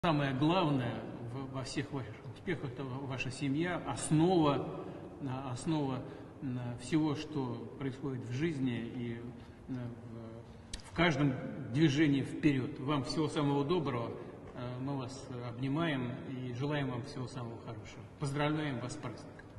Самое главное во всех ваших успехах — это ваша семья, основа всего, что происходит в жизни и в каждом движении вперед. Вам всего самого доброго. Мы вас обнимаем и желаем вам всего самого хорошего. Поздравляем вас с праздником.